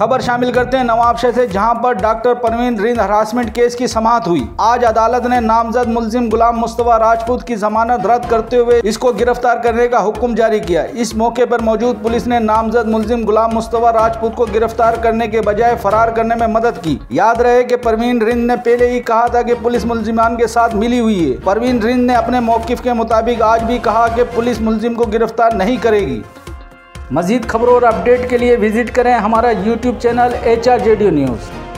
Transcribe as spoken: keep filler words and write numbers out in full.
खबर शामिल करते हैं नवाबशह से, जहां पर doctor Parveen Rind harassment case की समाअत हुई। आज अदालत ने नामजद मुलजिम गुलाम मुस्तफा राजपूत की जमानत रद्द करते हुए इसको गिरफ्तार करने का हुक्म जारी किया। इस मौके पर मौजूद पुलिस ने नामजद मुलजिम गुलाम मुस्तफा राजपूत को गिरफ्तार करने के बजाय फरार करने में मदद की। याद रहे कि परवीन रिंद ने पहले ही कहा था कि पुलिस मुलजिमान के साथ मिली हुई है। परवीन रिंद ने अपने मौकिफ के मुताबिक आज भी कहा कि पुलिस मुलजिम को गिरफ्तार नहीं करेगी। मजीद खबरों और अपडेट के लिए विजिट करें हमारा YouTube channel H R J D news.